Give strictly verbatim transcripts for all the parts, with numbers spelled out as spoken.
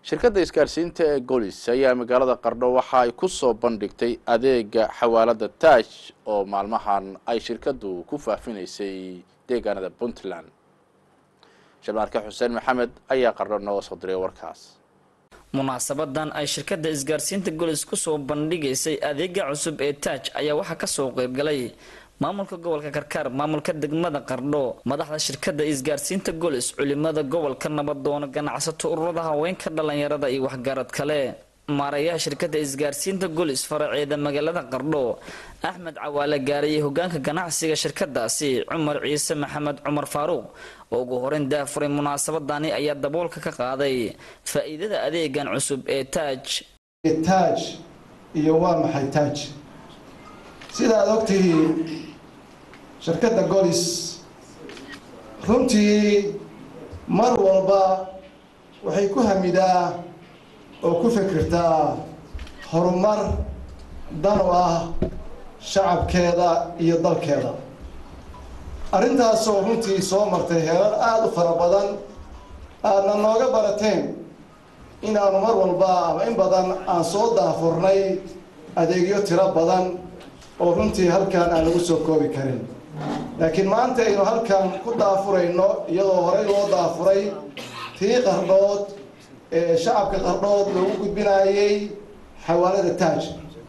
shirkadda isgaarsiinta ee Golis ayaa magaalada Qardho waxa ay ku soo bandhigtay adeega xawaalada Taaj oo maalmahan ay shirkaddu ku faafinaysay deegaanada Puntland. Shabaarka Xuseen Maxamed ayaa Qardho noo soo diray warkaas. munaasabadan ay shirkadda isgaarsiinta Golis ku soo bandhigaysay adeega cusub ee Taaj ayaa waxa ka soo qayb galay maamulka gobolka Karkaar, maamulka degmada Qardho, madaxda shirkadda isgaarsiinta Golis, culimada gobolka, nabadoon, ganacsato, ururada haweenka, dhalinyarada iyo waxgarad kale. Maarayaha shirkadda isgaarsiinta Golis faraceeda magaalada Qardho, Axmed Cawaale gaariyay hogaanka ganacsiga shirkadaasi, Cumar Ciise Maxamed Cumar Faaruq, oo ugu horeyn daafuray munaasabadani ayaa daboolka ka qaaday faa'iidada adeegan cusub ee Taaj. Taaj iyo waa maxay Taaj? sida aad ogtihiin shirkadda Golis runtii mar walba waxay ku hamidaa oo ku fikirtaa horumar dan u ah shacabkeeda iyo dalkeeda. arrintaasoo runtii soo martay heerar aad u fara badan aadna nooga barateen inaanu mar walba ama in badan aan soo daafurnay adeegyo tiro badan oo runtii halkan aan lagu soo koobi karin. laakiin maanta aynu halkan ku daafurayno iyadoo horey loo daafuray tii Qardhood ee shacabka Qardhood loogu gudbinayay xawaalada Taaj.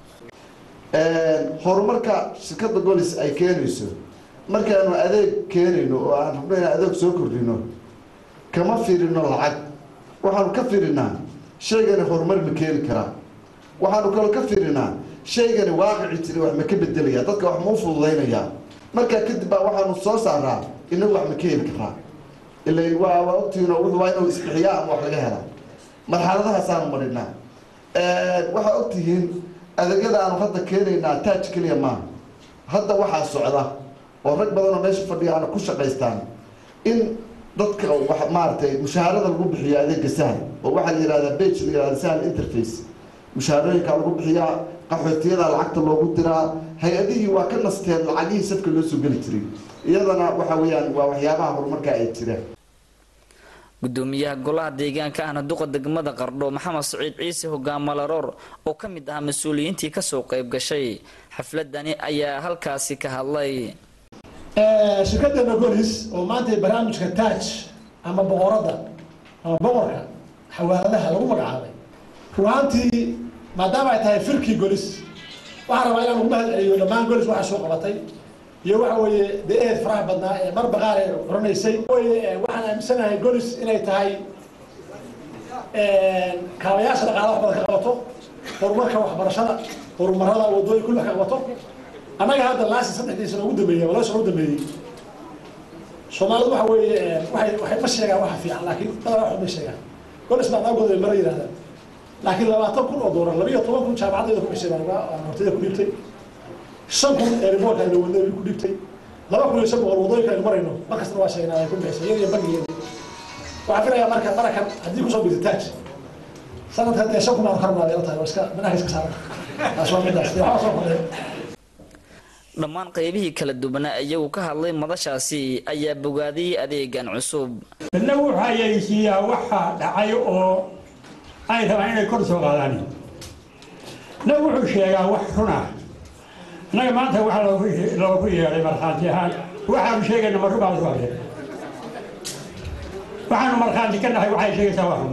horumarka shirkadda Golis ay keenayso markaanu adeeg keenayno oo aan rabnaa adeeg soo kordhino kama fiirino lacag, waxaanu ka fiirinaa shaygan horumar ma keeni karaa, waxaanu kale ka fiirinaa shaygan waaqici jira wax ma ka bedelaya, dadka wax ma fududeynaya. marka kadib baa waxaanu soo saaraa inagu wax ma ka heli karaa ilaa waa waqtiina wuxuu waa inuu isbixiyaa ama wax laga helaa. marxaladahaas aanu marinaa. waxaa ogtihiin adeegyada aanu hadda keenaynaa Taaj keliya maaha, hadda waxaa socda oo rag badan oo meesha fadhiyaana ku shaqaystaan in dadka wax maartay mushaharada lagu bixiyo adeega sahal oo waxa la yiraahdaa page la yiraahdaa sahal interface. mushaharooyinka lagu bixiyaa, qaxootiyada lacagta loogu diraa, hay-adihii waa ka nasteen lacagihii safka loo soo geli jiray. iyadana waxa weeyaan waa waxyaabaha horumarka ay jiraan. gudoomiyaha golaha deegaanka ahna duqa degmada Qardho Maxamed Saciid Ciise hogaamalaroor oo ka mid ah mas'uuliyiintii ka soo qayb gashay xafladani ayaa halkaasi ka hadlay. shirkadda Golis oo maanta barnaamijka Taaj ama boqorada ama boqorka xawaaladaha lagu magacaabay ruuxantii maadaama ay tahay firkii Golis waxaan rabaa inaan ugu mahadceliyo dhammaan Golis waxa soo qabatay iyo waxa weeye deeed faraha badnaa ee mar baqaar ay xurnaysay. waxaan aaminsanahay Golis inay tahay kaabayaasha dhaqaalaha wax badan ka qabato, horumarka waxbarashada, horumarada wadooyin kulli ka qabato. anaga hadda laasi saddexdii sano ugu dambeeyay wala soo dambeeyay Soomaalidu waxa weeye waxay waxay ma sheegaan waxa fiican laakiin dadka wax ma sheegaan. Golis baa naagooda mar yiraahdaa laakiin labaatan kun oo doolar laba iyo toban kun jaamacadeeda ku bixisay baa hortayda ku dhibtay, shan kun ee riboorka ay wadada ku dhibtay, laba kun iyo shan boqol wadooyinka ay marayno markasta waa sheegnaa ay ku bixisay iyada bangigeeda. waxa filayaa marka barakan haddii ku soo bixi Taaj sanadka hadda shan kun aan karnaa ay tahay iska manaha iska saaran asoo midaas waxa soo qoray. dhammaan qaybihii kala duwanaa iyagu ka hadlay madashaasi ayaa bogaadiyay adeegan cusub. lagu hayaysiyaa waxa dhacay oo ay rabaan inay kor soo qaadaan. lagu wuxuu sheegaa wax run ah. anaga maanta waxa loogu yeeray markhaati ahaan waxaanu sheegaynaa marka baa soo hadlay. waxaanu markhaati ka nahay waxay sheegaysaa wax run.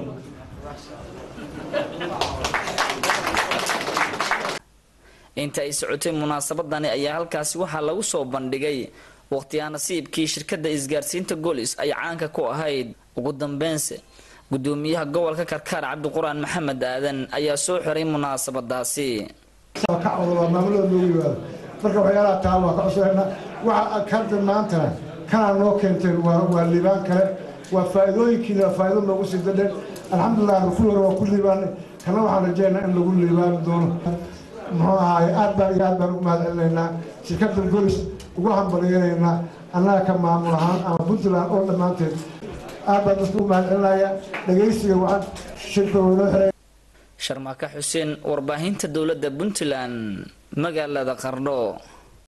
inta ay socotay munaasabadani ayaa halkaasi waxaa lagu soo bandhigay waqtiga nasiibkii shirkadda isgaarsiinta Golis ay caanka ku ahayd. ugu dambeynse gudoomiyaha gobolka Karkaar Cabdiquraan Maxamed Aadan ayaa soo xiray munaasabadaasi. ka codwa maamulada loo yimaado marka waxyaalaha taalo ka cusubna waxa ka maanta kana noo keentay waa waa liibaan kale waa faa'iidooyinkiina faa'iido noogu sii dadeen. alxamdulillah rasuul waa kulli baan kana waxaan rajaynayaa in lagu liibaan doono. muxuu ahaay aad baan iyo aad baan ugu mahadcelinaynaa shirkadda Golis ugu hambalyeelaynaa annaga ka maamul ahaan ama Puntland oo dhammaanteed aad baan ugu mahadcelinayaa dhageysiga waxaan shirka weynoo xiray. Sharmaaka Xuseen warbaahinta dowladda Puntland magaalada Qardho.